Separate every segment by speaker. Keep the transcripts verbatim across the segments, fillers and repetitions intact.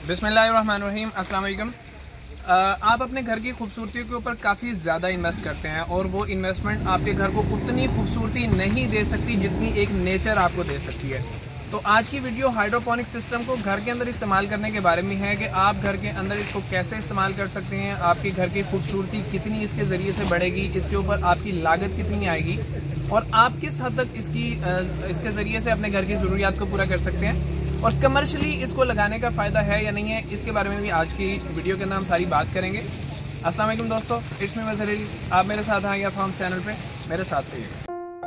Speaker 1: बिस्मिल्लाहिर्रहमानिर्रहीम, अस्सलाम वालेकुम। आप अपने घर की खूबसूरती के ऊपर काफ़ी ज़्यादा इन्वेस्ट करते हैं और वो इन्वेस्टमेंट आपके घर को उतनी खूबसूरती नहीं दे सकती जितनी एक नेचर आपको दे सकती है। तो आज की वीडियो हाइड्रोपोनिक सिस्टम को घर के अंदर इस्तेमाल करने के बारे में है कि आप घर के अंदर इसको कैसे इस्तेमाल कर सकते हैं, आपके घर की खूबसूरती कितनी इसके ज़रिए से बढ़ेगी, इसके ऊपर आपकी लागत कितनी आएगी और आप किस हद तक इसकी इसके ज़रिए से अपने घर की ज़रूरियात को पूरा कर सकते हैं और कमर्शियली इसको लगाने का फ़ायदा है या नहीं है, इसके बारे में भी आज की वीडियो के अंदर हम सारी बात करेंगे। अस्सलाम वालेकुम दोस्तों, इसमें मैं ज़रूरी आप मेरे साथ आएंगे फार्म चैनल पे, मेरे साथ रहिएगा।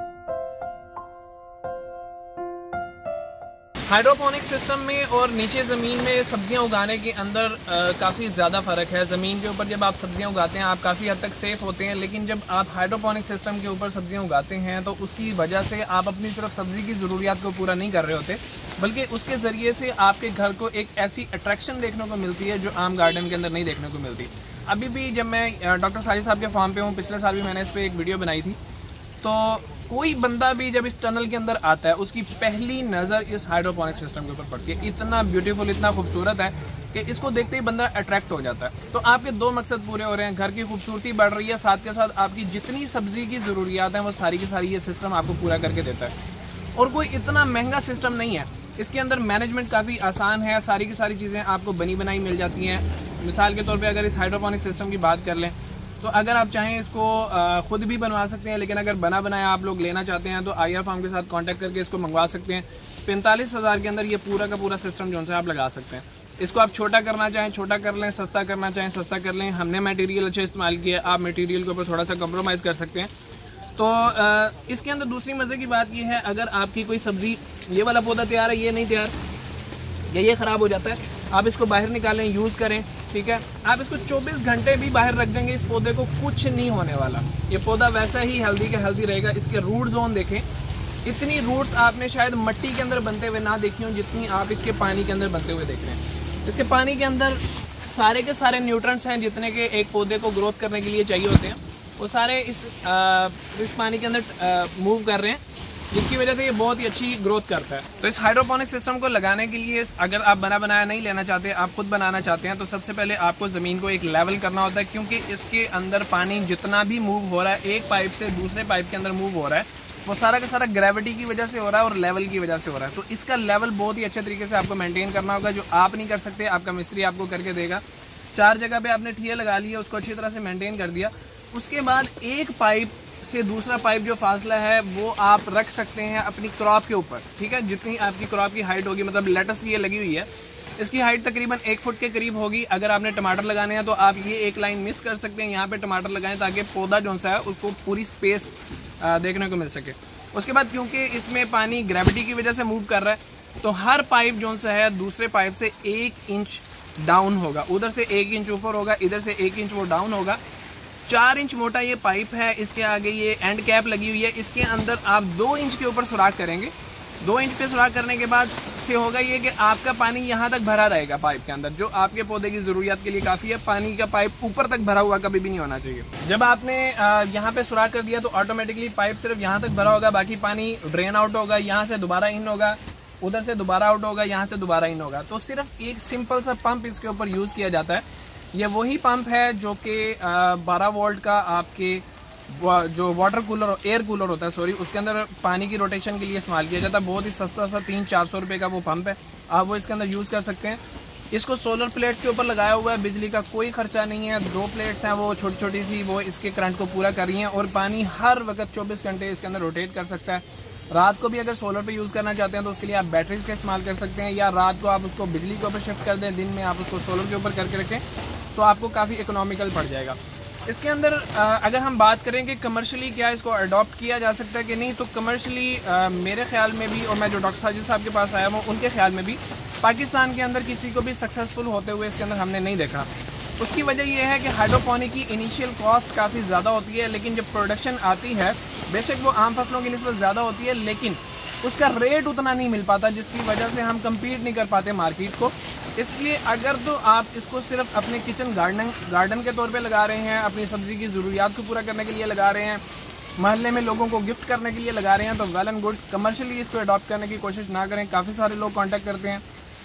Speaker 1: हाइड्रोपोनिक सिस्टम में और नीचे ज़मीन में सब्जियां उगाने के अंदर काफ़ी ज़्यादा फ़र्क है। ज़मीन के ऊपर जब आप सब्जियां उगाते हैं आप काफ़ी हद तक सेफ़ होते हैं, लेकिन जब आप हाइड्रोपोनिक सिस्टम के ऊपर सब्जियां उगाते हैं तो उसकी वजह से आप अपनी सिर्फ सब्ज़ी की ज़रूरियात को पूरा नहीं कर रहे होते, बल्कि उसके ज़रिए से आपके घर को एक ऐसी अट्रैक्शन देखने को मिलती है जो आम गार्डन के अंदर नहीं देखने को मिलती। अभी भी जब मैं डॉक्टर साजिद साहब के फार्म पे हूँ, पिछले साल भी मैंने इस पर एक वीडियो बनाई थी, तो कोई बंदा भी जब इस टनल के अंदर आता है उसकी पहली नज़र इस हाइड्रोपोनिक सिस्टम के ऊपर पड़ती है। इतना ब्यूटीफुल, इतना खूबसूरत है कि इसको देखते ही बंदा अट्रैक्ट हो जाता है। तो आपके दो मकसद पूरे हो रहे हैं, घर की खूबसूरती बढ़ रही है, साथ के साथ आपकी जितनी सब्जी की ज़रूरियात हैं वो सारी की सारी ये सिस्टम आपको पूरा करके देता है। और कोई इतना महंगा सिस्टम नहीं है, इसके अंदर मैनेजमेंट काफ़ी आसान है, सारी की सारी चीज़ें आपको बनी बनाई मिल जाती हैं। मिसाल के तौर पे अगर इस हाइड्रोपोनिक सिस्टम की बात कर लें तो अगर आप चाहें इसको ख़ुद भी बनवा सकते हैं, लेकिन अगर बना बनाया आप लोग लेना चाहते हैं तो आई आर फार्म के साथ कांटेक्ट करके इसको मंगवा सकते हैं। पैंतालीस हज़ार के अंदर ये पूरा का पूरा सिस्टम जो है आप लगा सकते हैं। इसको आप छोटा करना चाहें छोटा कर लें, सस्ता करना चाहें सस्ता कर लें। हमने मटेरियल अच्छे इस्तेमाल किया, आप मटेरियल के ऊपर थोड़ा सा कंप्रोमाइज़ कर सकते हैं। तो इसके अंदर दूसरी मज़े की बात यह है, अगर आपकी कोई सब्ज़ी, ये वाला पौधा तैयार है, ये नहीं तैयार या ये ख़राब हो जाता है, आप इसको बाहर निकालें, यूज़ करें, ठीक है। आप इसको चौबीस घंटे भी बाहर रख देंगे, इस पौधे को कुछ नहीं होने वाला। ये पौधा वैसा ही हेल्दी का हेल्दी रहेगा। इसके रूट जोन देखें, इतनी रूट्स आपने शायद मिट्टी के अंदर बनते हुए ना देखी हो जितनी आप इसके पानी के अंदर बनते हुए देख रहे हैं। इसके पानी के अंदर सारे के सारे न्यूट्रेंट्स हैं जितने के एक पौधे को ग्रोथ करने के लिए चाहिए होते हैं, वो सारे इस आ, इस पानी के अंदर मूव कर रहे हैं, जिसकी वजह से ये बहुत ही अच्छी ग्रोथ करता है। तो इस हाइड्रोपोनिक सिस्टम को लगाने के लिए अगर आप बना बनाया नहीं लेना चाहते, आप खुद बनाना चाहते हैं, तो सबसे पहले आपको ज़मीन को एक लेवल करना होता है, क्योंकि इसके अंदर पानी जितना भी मूव हो रहा है, एक पाइप से दूसरे पाइप के अंदर मूव हो रहा है, वो सारा का सारा ग्रेविटी की वजह से हो रहा है और लेवल की वजह से हो रहा है। तो इसका लेवल बहुत ही अच्छे तरीके से आपको मेनटेन करना होगा, जो आप नहीं कर सकते, आपका मिस्त्री आपको करके देगा। चार जगह पे आपने ठिया लगा लिया, उसको अच्छी तरह से मेंटेन कर दिया। उसके बाद एक पाइप से दूसरा पाइप जो फासला है वो आप रख सकते हैं अपनी क्रॉप के ऊपर, ठीक है। जितनी आपकी क्रॉप की हाइट होगी, मतलब लेटस की ये लगी हुई है, इसकी हाइट तकरीबन एक फुट के करीब होगी। अगर आपने टमाटर लगाने हैं तो आप ये एक लाइन मिस कर सकते हैं, यहाँ पे टमाटर लगाएं ताकि पौधा जो सा है उसको पूरी स्पेस देखने को मिल सके। उसके बाद क्योंकि इसमें पानी ग्रेविटी की वजह से मूव कर रहा है, तो हर पाइप जो सा है दूसरे पाइप से एक इंच डाउन होगा, उधर से एक इंच ऊपर होगा, इधर से एक इंच वो डाउन होगा। चार इंच मोटा ये पाइप है, इसके आगे ये एंड कैप लगी हुई है, इसके अंदर आप दो इंच के ऊपर सुराख करेंगे। दो इंच पे सुराख करने के बाद से होगा ये कि आपका पानी यहाँ तक भरा रहेगा पाइप के अंदर, जो आपके पौधे की ज़रूरियात के लिए काफ़ी है। पानी का पाइप ऊपर तक भरा हुआ कभी भी नहीं होना चाहिए। जब आपने यहाँ पे सुराख कर दिया तो ऑटोमेटिकली पाइप सिर्फ यहाँ तक भरा होगा, बाकी पानी ड्रेन आउट होगा, यहाँ से दोबारा इन होगा, उधर से दोबारा आउट होगा, यहाँ से दोबारा इन होगा। तो सिर्फ एक सिंपल सा पंप इसके ऊपर यूज़ किया जाता है। ये वही पंप है जो कि बारह वोल्ट का आपके जो वाटर कूलर, एयर कूलर होता है, सॉरी, उसके अंदर पानी की रोटेशन के लिए इस्तेमाल किया जाता है। बहुत ही सस्ता सा तीन चार सौ रुपये का वो पंप है, आप वो इसके अंदर यूज़ कर सकते हैं। इसको सोलर प्लेट्स के ऊपर लगाया हुआ है, बिजली का कोई खर्चा नहीं है। दो प्लेट्स हैं वो छोटी छोटी सी, वो इसके करंट को पूरा कर रही हैं और पानी हर वक्त चौबीस घंटे इसके अंदर रोटेट कर सकता है। रात को भी अगर सोलर पे यूज़ करना चाहते हैं तो उसके लिए आप बैटरीज का इस्तेमाल कर सकते हैं, या रात को आप उसको बिजली के ऊपर शिफ्ट कर दें, दिन में आप उसको सोलर के ऊपर करके रखें, तो आपको काफ़ी इकोनॉमिकल पड़ जाएगा। इसके अंदर अगर हम बात करें कि कमर्शियली क्या इसको अडॉप्ट किया जा सकता है कि नहीं, तो कमर्शियली मेरे ख्याल में भी, और मैं जो डॉक्टर साजिद साहब के पास आया हूँ उनके ख्याल में भी, पाकिस्तान के अंदर किसी को भी सक्सेसफुल होते हुए इसके अंदर हमने नहीं देखा। उसकी वजह यह है कि हाइड्रोपोनिक की इनिशियल कॉस्ट काफ़ी ज़्यादा होती है, लेकिन जब प्रोडक्शन आती है बेशक वो आम फसलों की निस्बत ज़्यादा होती है, लेकिन उसका रेट उतना नहीं मिल पाता, जिसकी वजह से हम कम्पीट नहीं कर पाते मार्केट को। इसलिए अगर तो आप इसको सिर्फ अपने किचन गार्डन गार्डन के तौर पे लगा रहे हैं, अपनी सब्ज़ी की ज़रूरियात को पूरा करने के लिए लगा रहे हैं, महल्ले में लोगों को गिफ्ट करने के लिए लगा रहे हैं, तो वेल एंड गुड। कमर्शियली इसको अडॉप्ट करने की कोशिश ना करें। काफ़ी सारे लोग कांटेक्ट करते हैं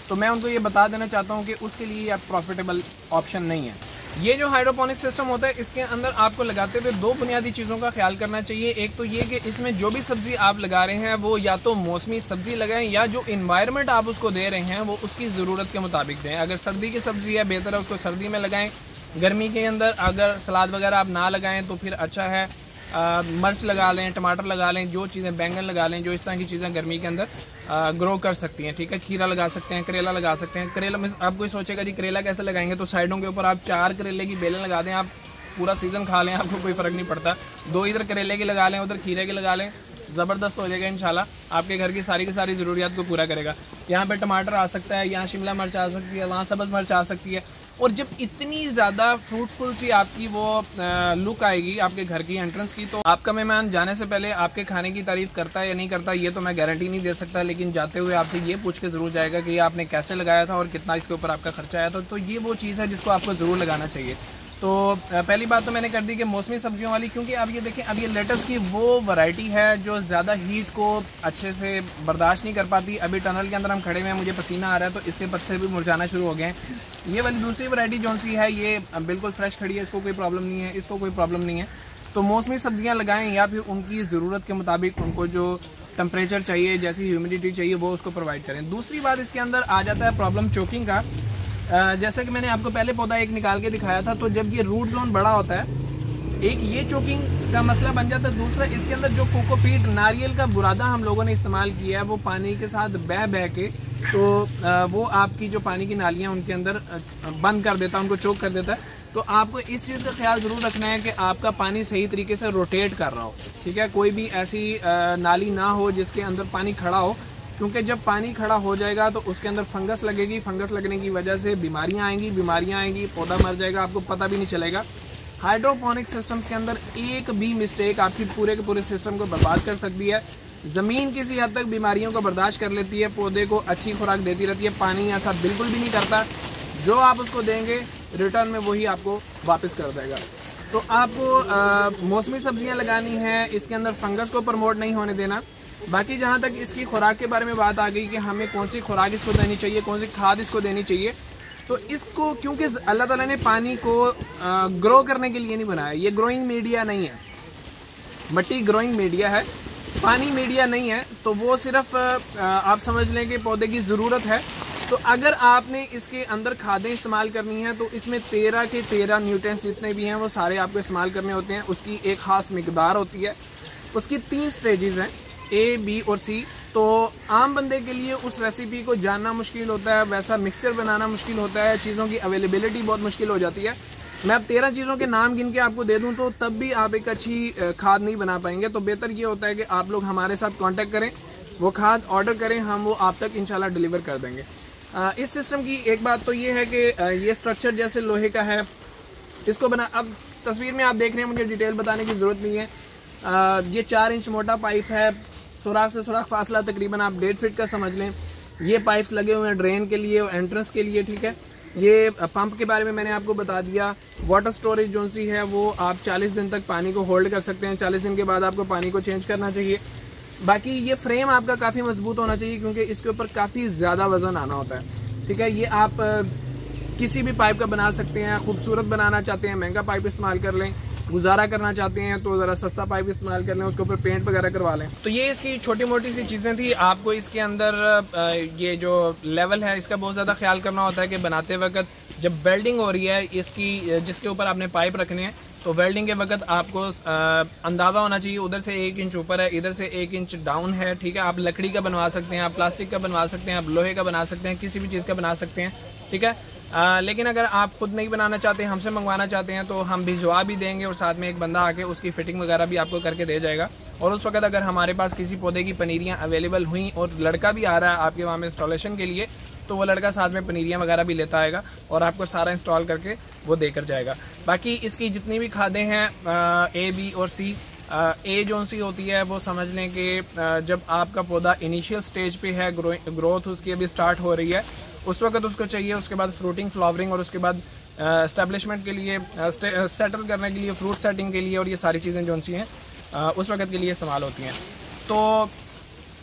Speaker 1: तो मैं उनको ये बता देना चाहता हूँ कि उसके लिए आप प्रॉफिटेबल ऑप्शन नहीं है। ये जो हाइड्रोपोनिक सिस्टम होता है, इसके अंदर आपको लगाते हुए दो बुनियादी चीज़ों का ख्याल करना चाहिए। एक तो ये कि इसमें जो भी सब्ज़ी आप लगा रहे हैं वो या तो मौसमी सब्ज़ी लगाएं, या जो इन्वायरमेंट आप उसको दे रहे हैं वो उसकी ज़रूरत के मुताबिक दें। अगर सर्दी की सब्ज़ी है, बेहतर है उसको सर्दी में लगाएं। गर्मी के अंदर अगर सलाद वगैरह आप ना लगाएं तो फिर अच्छा है। मिर्च लगा लें, टमाटर लगा लें, जो चीज़ें, बैंगन लगा लें, जो इस तरह की चीज़ें गर्मी के अंदर ग्रो कर सकती हैं, ठीक है। खीरा लगा सकते हैं, करेला लगा सकते हैं। करेला में आप कोई सोचेगा जी करेला कैसे लगाएंगे, तो साइडों के ऊपर आप चार करेले की बेलें लगा दें, आप पूरा सीज़न खा लें, आपको कोई फ़र्क नहीं पड़ता। दो इधर करेले की लगा लें, उधर खीरे की लगा लें, ज़बरदस्त हो जाएगा इंशाल्लाह। आपके घर की सारी की सारी ज़रूरियात को पूरा करेगा। यहाँ पे टमाटर आ सकता है, यहाँ शिमला मिर्च आ सकती है, वहाँ सब्ज़ मिर्च आ सकती है। और जब इतनी ज़्यादा फ्रूटफुल सी आपकी वो लुक आएगी आपके घर की एंट्रेंस की, तो आपका मेहमान जाने से पहले आपके खाने की तारीफ़ करता है या नहीं करता ये तो मैं गारंटी नहीं दे सकता, लेकिन जाते हुए आपसे ये पूछ के ज़रूर जाएगा कि आपने कैसे लगाया था और कितना इसके ऊपर आपका खर्चा आया था। तो ये वो चीज़ है जिसको आपको ज़रूर लगाना चाहिए। तो पहली बात तो मैंने कर दी कि मौसमी सब्जियों वाली, क्योंकि अब ये देखें, अब ये लेटस की वो वैरायटी है जो ज़्यादा हीट को अच्छे से बर्दाश्त नहीं कर पाती। अभी टनल के अंदर हम खड़े हुए हैं, मुझे पसीना आ रहा है, तो इसके पत्ते भी मुरझाना शुरू हो गए हैं। ये वाली दूसरी वैरायटी जौन सी है ये बिल्कुल फ्रेश खड़ी है, इसको कोई प्रॉब्लम नहीं है, इसको कोई प्रॉब्लम नहीं है। तो मौसमी सब्जियाँ लगाएं, या फिर उनकी ज़रूरत के मुताबिक उनको जो टेम्परेचर चाहिए, जैसी ह्यूमिडिटी चाहिए, वो उसको प्रोवाइड करें। दूसरी बात इसके अंदर आ जाता है प्रॉब्लम चोकिंग का। जैसे कि मैंने आपको पहले पौधा एक निकाल के दिखाया था, तो जब ये रूट जोन बड़ा होता है, एक ये चोकिंग का मसला बन जाता है। दूसरा, इसके अंदर जो कोकोपीट, नारियल का बुरादा हम लोगों ने इस्तेमाल किया है, वो पानी के साथ बह बह के तो वो आपकी जो पानी की नालियाँ उनके अंदर बंद कर देता है, उनको चोक कर देता है। तो आपको इस चीज़ का ख्याल ज़रूर रखना है कि आपका पानी सही तरीके से रोटेट कर रहा हो, ठीक है। कोई भी ऐसी नाली ना हो जिसके अंदर पानी खड़ा हो, क्योंकि जब पानी खड़ा हो जाएगा तो उसके अंदर फंगस लगेगी। फंगस लगने की वजह से बीमारियां आएंगी, बीमारियां आएंगी, पौधा मर जाएगा, आपको पता भी नहीं चलेगा। हाइड्रोपोनिक सिस्टम्स के अंदर एक भी मिस्टेक आपकी पूरे के पूरे सिस्टम को बर्बाद कर सकती है। ज़मीन किसी हद तक बीमारियों को बर्दाश्त कर लेती है, पौधे को अच्छी खुराक देती रहती है, पानी ऐसा बिल्कुल भी नहीं करता। जो आप उसको देंगे रिटर्न में वही आपको वापस कर देगा। तो आपको मौसमी सब्जियाँ लगानी है, इसके अंदर फंगस को प्रमोट नहीं होने देना। बाकी जहाँ तक इसकी खुराक के बारे में बात आ गई कि हमें कौन सी खुराक इसको देनी चाहिए, कौन सी खाद इसको देनी चाहिए, तो इसको क्योंकि अल्लाह ताला ने पानी को ग्रो करने के लिए नहीं बनाया, ये ग्रोइंग मीडिया नहीं है। मट्टी ग्रोइंग मीडिया है, पानी मीडिया नहीं है। तो वो सिर्फ आप समझ लें कि पौधे की ज़रूरत है। तो अगर आपने इसके अंदर खादें इस्तेमाल करनी हैं तो इसमें तेरह के तेरह न्यूट्रिएंट्स जितने भी हैं वो सारे आपको इस्तेमाल करने होते हैं। उसकी एक ख़ास मिकदार होती है। उसकी तीन स्टेजेस हैं, ए, बी और सी। तो आम बंदे के लिए उस रेसिपी को जानना मुश्किल होता है, वैसा मिक्सचर बनाना मुश्किल होता है, चीज़ों की अवेलेबिलिटी बहुत मुश्किल हो जाती है। मैं अब तेरह चीज़ों के नाम गिन के आपको दे दूं तो तब भी आप एक अच्छी खाद नहीं बना पाएंगे। तो बेहतर ये होता है कि आप लोग हमारे साथ कांटेक्ट करें, वो खाद ऑर्डर करें, हम वो आप तक इंशाल्लाह डिलीवर कर देंगे। आ, इस सिस्टम की एक बात तो ये है कि ये स्ट्रक्चर जैसे लोहे का है, इसको बना, अब तस्वीर में आप देख रहे हैं, मुझे डिटेल बताने की ज़रूरत नहीं है। आ, ये चार इंच मोटा पाइप है, सुराख से सुराख फासला तकरीबन आप डेढ़ फीट का समझ लें। ये पाइप्स लगे हुए हैं ड्रेन के लिए और एंट्रेंस के लिए, ठीक है। ये पंप के बारे में मैंने आपको बता दिया। वाटर स्टोरेज जो सी है वो आप चालीस दिन तक पानी को होल्ड कर सकते हैं। चालीस दिन के बाद आपको पानी को चेंज करना चाहिए। बाकी ये फ्रेम आपका काफ़ी मजबूत होना चाहिए क्योंकि इसके ऊपर काफ़ी ज़्यादा वजन आना होता है, ठीक है। ये आप किसी भी पाइप का बना सकते हैं। खूबसूरत बनाना चाहते हैं महंगा पाइप इस्तेमाल कर लें, गुजारा करना चाहते हैं तो ज़रा सस्ता पाइप इस्तेमाल कर लें, उसके ऊपर पेंट वगैरह करवा लें। तो ये इसकी छोटी मोटी सी चीज़ें थी। आपको इसके अंदर ये जो लेवल है इसका बहुत ज़्यादा ख्याल करना होता है कि बनाते वक्त जब वेल्डिंग हो रही है इसकी, जिसके ऊपर आपने पाइप रखने हैं, तो वेल्डिंग के वक्त आपको अंदाज़ा होना चाहिए उधर से एक इंच ऊपर है, इधर से एक इंच डाउन है, ठीक है। आप लकड़ी का बनवा सकते हैं, आप प्लास्टिक का बनवा सकते हैं, आप लोहे का बना सकते हैं, किसी भी चीज़ का बना सकते हैं, ठीक है। आ, लेकिन अगर आप खुद नहीं बनाना चाहते, हमसे मंगवाना चाहते हैं तो हम भिजवा भी देंगे और साथ में एक बंदा आके उसकी फिटिंग वगैरह भी आपको करके दे जाएगा। और उस वक्त अगर हमारे पास किसी पौधे की पनीरियाँ अवेलेबल हुई और लड़का भी आ रहा है आपके वहाँ में इंस्टॉलेशन के लिए, तो वो लड़का साथ में पनीरियाँ वगैरह भी लेता आएगा और आपको सारा इंस्टॉल करके वो देकर जाएगा। बाकी इसकी जितनी भी खादें हैं ए, बी और सी, ए जो सी होती है वो समझ लें कि जब आपका पौधा इनिशियल स्टेज पे है, ग्रो, ग्रोथ उसकी अभी स्टार्ट हो रही है, उस वक्त उसको चाहिए। उसके बाद फ्रूटिंग, फ्लावरिंग और उसके बाद एस्टेब्लिशमेंट के लिए, सेटल करने के लिए, फ्रूट सेटिंग के लिए और ये सारी चीज़ें जो सी हैं उस वक्त के लिए इस्तेमाल होती हैं। तो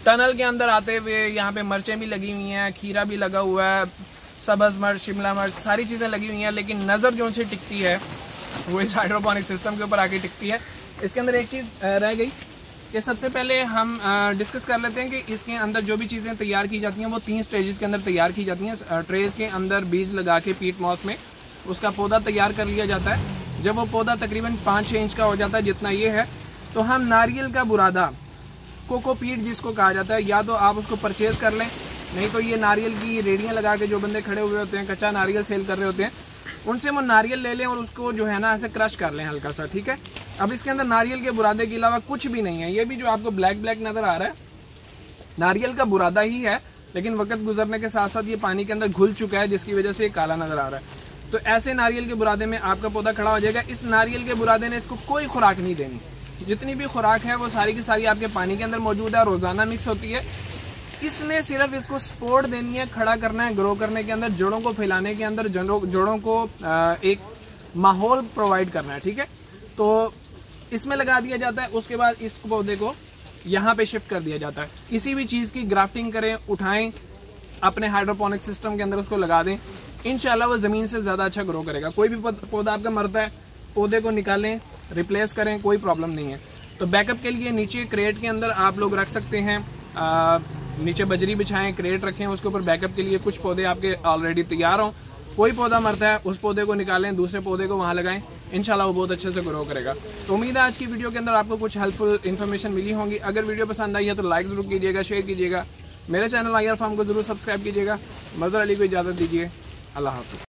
Speaker 1: टनल के अंदर आते हुए यहाँ पे मिर्चें भी लगी हुई हैं, खीरा भी लगा हुआ है, सब्ज मिर्च, शिमला मिर्च, सारी चीज़ें लगी हुई हैं, लेकिन नज़र जो से टिकती है वो इस हाइड्रोपोनिक सिस्टम के ऊपर आके टिकती है। इसके अंदर एक चीज़ रह गई कि सबसे पहले हम डिस्कस कर लेते हैं कि इसके अंदर जो भी चीज़ें तैयार की जाती हैं वो तीन स्टेजेस के अंदर तैयार की जाती हैं। ट्रेस के अंदर बीज लगा के पीट मॉस में उसका पौधा तैयार कर लिया जाता है। जब वो पौधा तकरीबन पाँच छः इंच का हो जाता है, जितना ये है, तो हम नारियल का बुरादा, कोकोपीट जिसको कहा जाता है, या तो आप उसको परचेज कर लें, नहीं तो ये नारियल की रेडियाँ लगा के जो बंदे खड़े हुए होते हैं, कच्चा नारियल सेल कर रहे होते हैं, उनसे वो नारियल ले लें और उसको जो है ना ऐसे क्रश कर लें हल्का सा, ठीक है। अब इसके अंदर नारियल के बुरादे के अलावा कुछ भी नहीं है। ये भी जो आपको ब्लैक ब्लैक नज़र आ रहा है नारियल का बुरादा ही है, लेकिन वक्त गुजरने के साथ साथ ये पानी के अंदर घुल चुका है, जिसकी वजह से ये काला नज़र आ रहा है। तो ऐसे नारियल के बुरादे में आपका पौधा खड़ा हो जाएगा। इस नारियल के बुरादे ने इसको कोई खुराक नहीं देनी, जितनी भी खुराक है वो सारी की सारी आपके पानी के अंदर मौजूद है, रोजाना मिक्स होती है। इसने सिर्फ इसको सपोर्ट देनी है, खड़ा करना है, ग्रो करने के अंदर, जड़ों को फैलाने के अंदर, जड़ों जड़ों को एक माहौल प्रोवाइड करना है, ठीक है। तो इसमें लगा दिया जाता है। उसके बाद इस पौधे को यहाँ पे शिफ्ट कर दिया जाता है। किसी भी चीज़ की ग्राफ्टिंग करें, उठाएं, अपने हाइड्रोपोनिक सिस्टम के अंदर उसको लगा दें, इंशाल्लाह वो ज़मीन से ज़्यादा अच्छा ग्रो करेगा। कोई भी पौधा आपका मरता है, पौधे को निकालें, रिप्लेस करें, कोई प्रॉब्लम नहीं है। तो बैकअप के लिए नीचे क्रेट के अंदर आप लोग रख सकते हैं, आ, नीचे बजरी बिछाएं, क्रेट रखें, उसके ऊपर बैकअप के लिए कुछ पौधे आपके ऑलरेडी तैयार हों। कोई पौधा मरता है, उस पौधे को निकालें, दूसरे पौधे को वहाँ लगाएं, इंशाल्लाह वो बहुत अच्छे से ग्रो करेगा। तो उम्मीद है आज की वीडियो के अंदर आपको कुछ हेल्पफुल इन्फॉर्मेशन मिली होंगी। अगर वीडियो पसंद आई है तो लाइक जरूर कीजिएगा, शेयर कीजिएगा, मेरे चैनल आई आर फार्म को जरूर सब्सक्राइब कीजिएगा। मज़हर अली को इजाज़त दीजिए, अल्लाह हाफ़िज़।